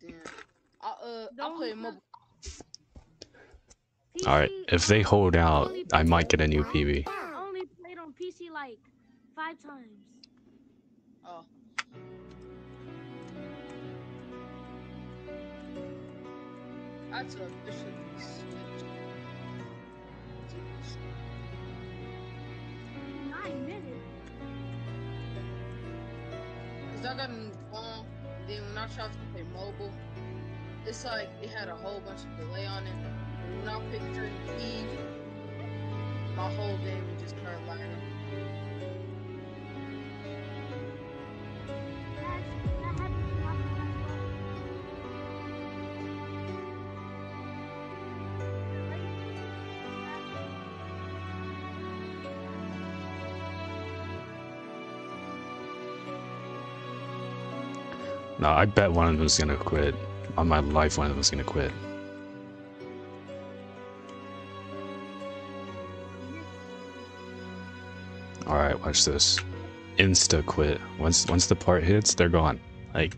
Damn. I'll play mobile. Alright, if they hold out, I might get a new PB. I only played on PC like 5 times. Oh. That's officially switched. 9 minutes. Cause I got a new phone. Then when I tried to play mobile, it's like it had a whole bunch of delay on it. And when I picked certain keys, my whole game just turned lighter. That happened to my phone. No, I bet one of them is gonna quit. On my life, one of them is gonna quit. Alright, watch this. Insta quit. Once the part hits, they're gone. Like...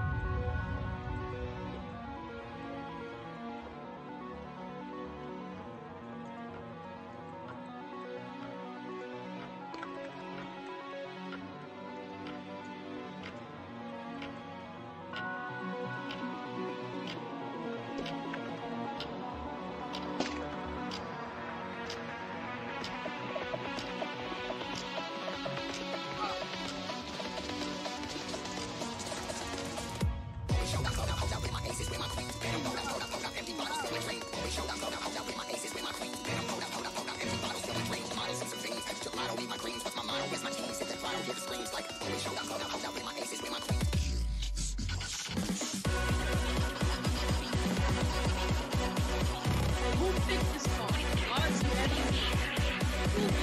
Who picked this phone? Why is it heavy?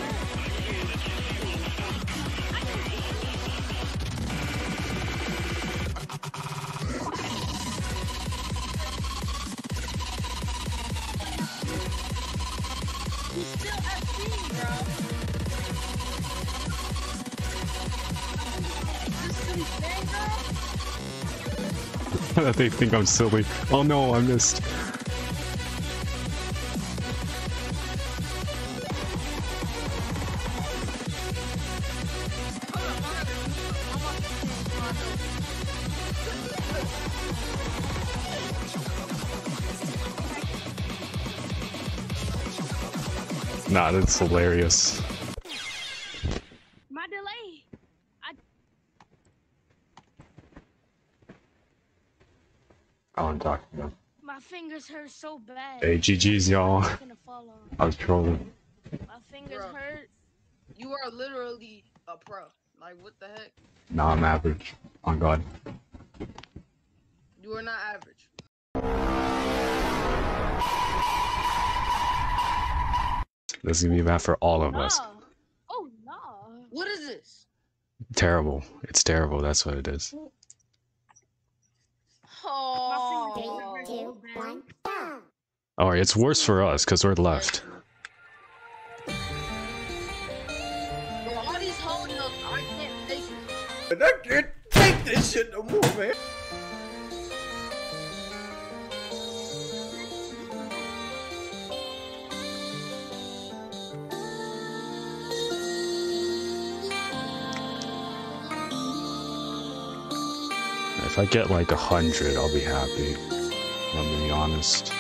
He's still FC, bro. Is this some thing, bro? they think I'm silly. Oh no, I missed. Nah, that's hilarious. My delay. I'm talking about. My fingers hurt so bad. Hey, GG's, y'all. I'm gonna fall off. I was trolling. My fingers Bro. hurt. You are literally a pro. Like, what the heck? Nah, I'm average. On God. You are not average. This is gonna be bad for all of us. No. Oh no. What is this? Terrible. It's terrible. That's what it is. Oh. My fingers hurt so bad. Alright, it's worse for us because we're left. Bro, all these holding up, I can't take it. And I can't take this shit no more, man. If I get like 100, I'll be happy. I'm gonna be honest.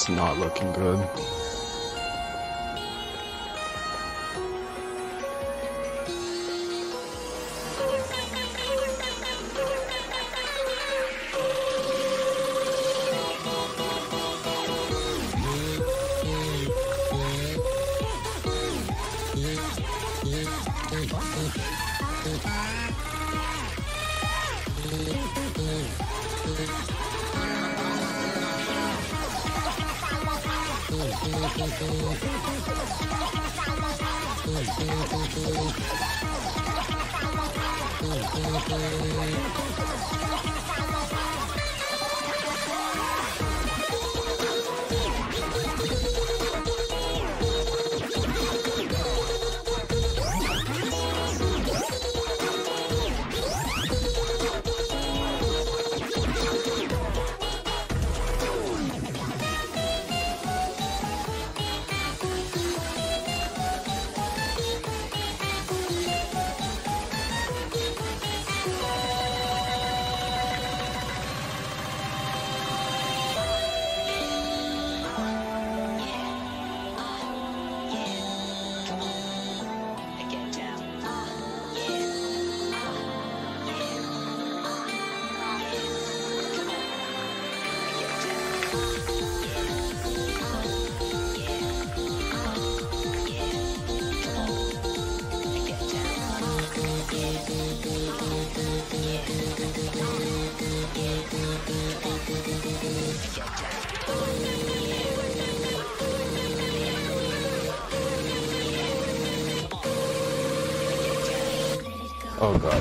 It's not looking good. Oh god.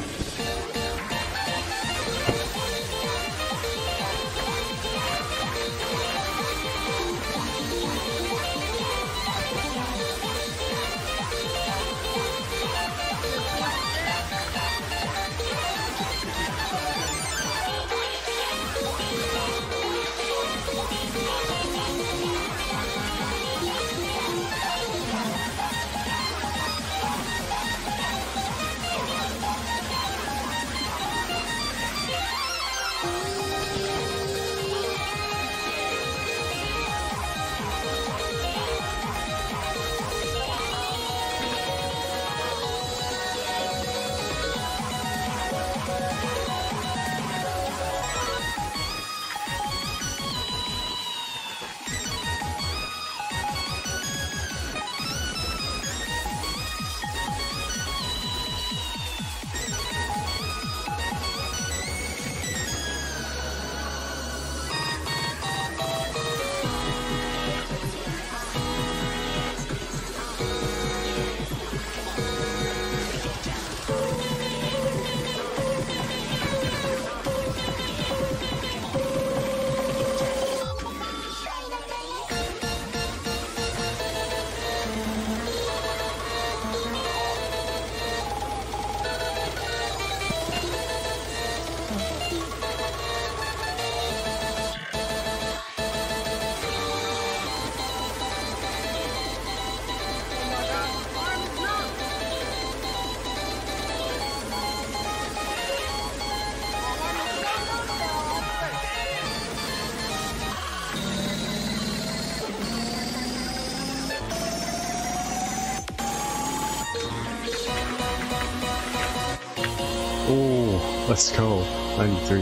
Oh, let's go. 93.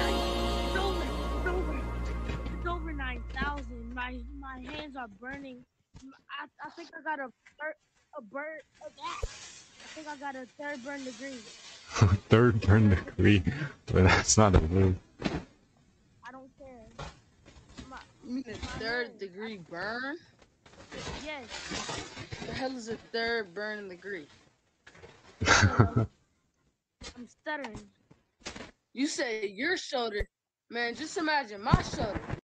It's over 9,000. My hands are burning. I think I got I think I got a third burn degree. Third burn degree. But that's not a move. I don't care. You mean a third degree burn? Yes. The hell is a third burn degree? I'm stuttering. You say your shoulder, man. Just imagine my shoulder.